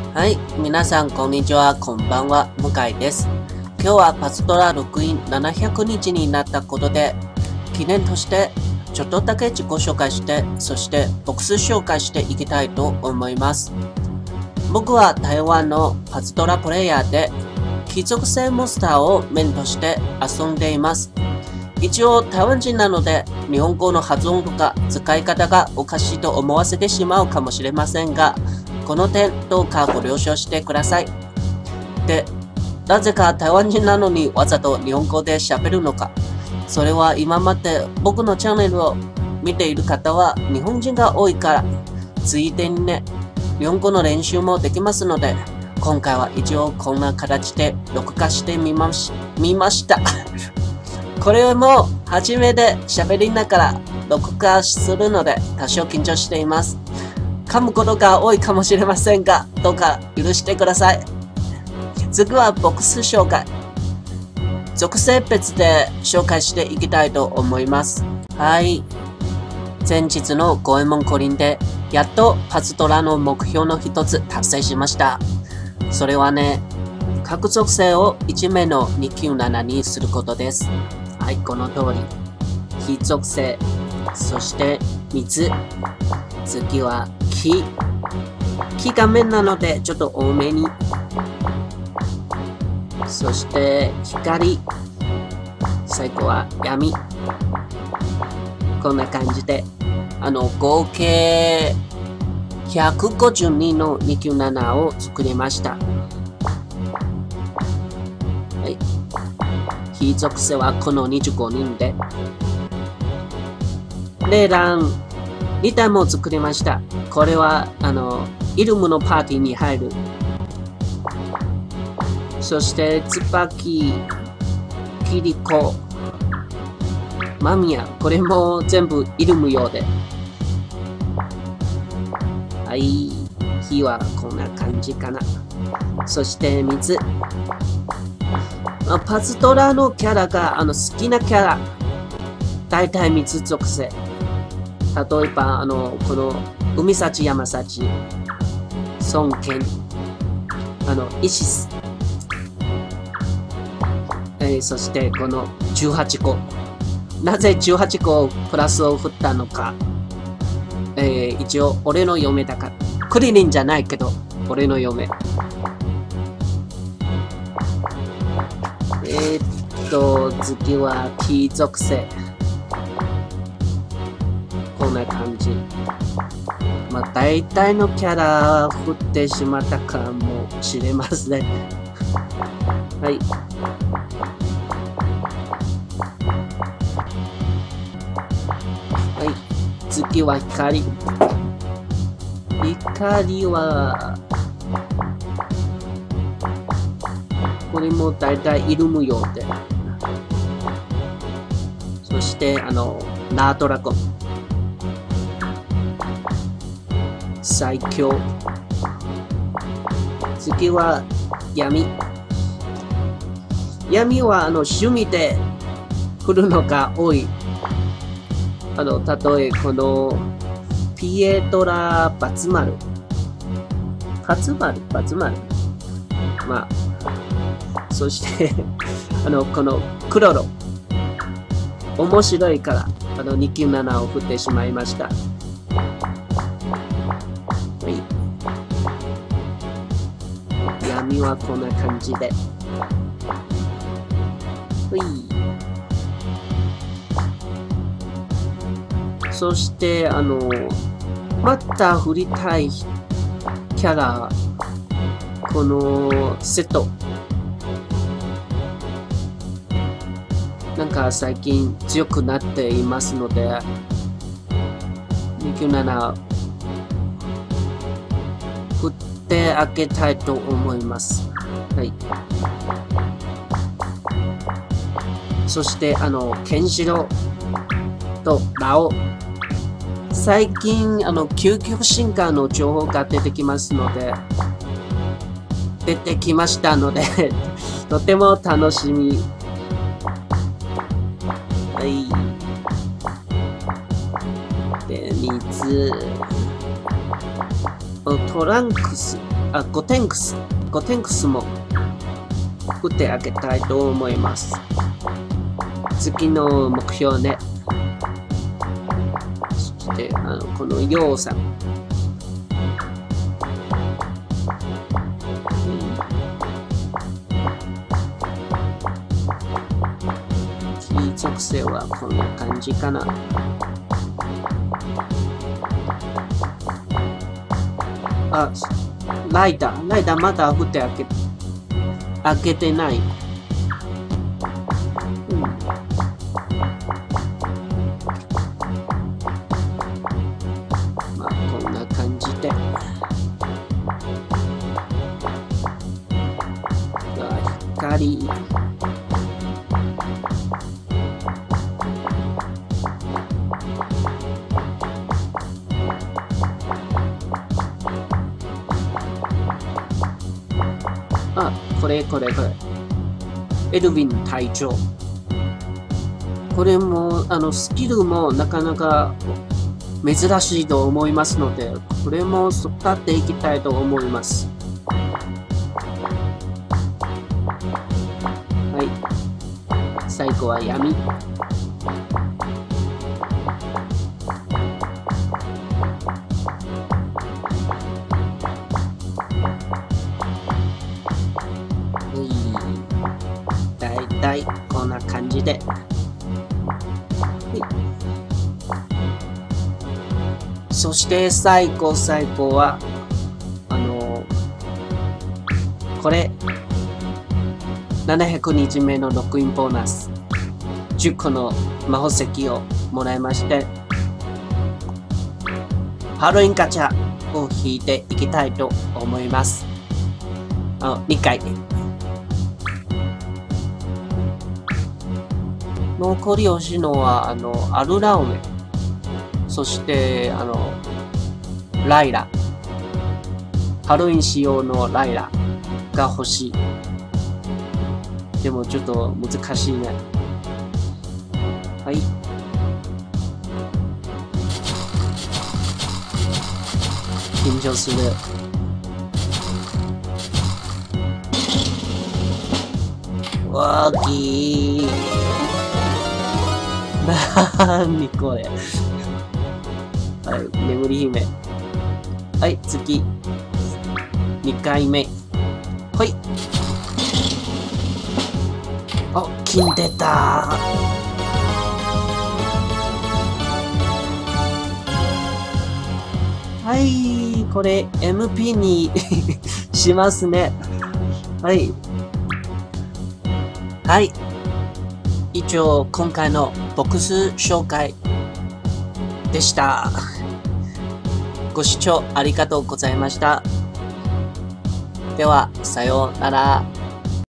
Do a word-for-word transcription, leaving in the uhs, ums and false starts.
はい、皆さんこんにちは、こんばんは、向井です。今日はパズドラ録音ななひゃくにちになったことで、記念としてちょっとだけ自己紹介して、そしてボックス紹介していきたいと思います。僕は台湾のパズドラプレイヤーで、貴族性モンスターをメインとして遊んでいます。一応台湾人なので、日本語の発音とか使い方がおかしいと思わせてしまうかもしれませんが、この点どうかご了承してください。で、なぜか台湾人なのにわざと日本語で喋るのか。それは今まで僕のチャンネルを見ている方は日本人が多いから、ついでにね、日本語の練習もできますので、今回は一応こんな形で録画してみまし、見ました。これも初めて喋りながら録画するので多少緊張しています。噛むことが多いかもしれませんが、どうか許してください。次はボックス紹介。属性別で紹介していきたいと思います。はい。前日の五右衛門降臨で、やっとパズドラの目標の一つ達成しました。それはね、各属性をいち名のにきゅうななにすることです。はい、この通り。火属性、そして水、次は木。木が面なのでちょっと多めに。そして光。最後は闇。こんな感じで、あの、合計ひゃくごじゅうにのにきゅうななを作りました。はい。火属性はこのにじゅうごにんで。レーランに体も作りました。これは、あの、イルムのパーティーに入る。そして、ツバキ、キリコ、マミヤ。これも全部イルム用で。はい。火はこんな感じかな。そして、水。パズドラのキャラが、あの、好きなキャラ。大体水属性。例えば、あの、この、海幸山幸、孫権、あの、イシス、えー、そしてこのじゅうはちこ。なぜじゅうはちこプラスを振ったのか。えー、一応、俺の嫁だから。クリリンじゃないけど、俺の嫁。えー、っと、次は、木属性。こんな感じ。まあ、大体のキャラ振ってしまったかもしれません。はい。はい。次は光。光は、これも大体イルム用で。そして、あの、ナードラゴン。最強。次は闇。闇はあの趣味で振るのが多い。あの、例えこのピエトラ・バツマル。バツマルバツマル。まあ、そしてあの、このクロロ。面白いから、あの、にきゅうななを振ってしまいました。闇はこんな感じで。ほい。そして、あの、また振りたいキャラ、このセット。なんか最近強くなっていますので、にきゅうなな振ってあげたいと思います。はい。そして、あの、ケンシロウとラオ。最近、あの、究極進化の情報が出てきますので、出てきましたので、とても楽しみ。はい。で、水。トランクス。 あ、ゴテンクス。ゴテンクスも打ってあげたいと思います。次の目標ね。そして、あの、このヨウさん。非属性はこんな感じかな。あ、ライダー、ライダーまだ振ってあげ、あげてない。うん。まあ、こんな感じで。光。あ、これこれこれ。エルヴィン隊長。これも、あの、スキルもなかなか珍しいと思いますので、これも使っていきたいと思います。はい。最後は闇。だいたいこんな感じで。そして最後最後は、あの、これ、ななひゃくにちめのロックインボーナス、じゅっこの魔法石をもらいまして、ハロウィンガチャを引いていきたいと思います。あの、にかい。残り欲しいのは、あの、アルラウメ。そして、あの、ライラ。ハロウィン仕様のライラが欲しい。でもちょっと難しいね。はい。緊張する。わーきー。なーにこれ。はい、眠り姫。はい、次。にかいめ。ほい。あ、金出たー。はい、これ エムピー にしますね。はい。はい。以上、今回のボックス紹介でした。ご視聴ありがとうございました。では、さようなら。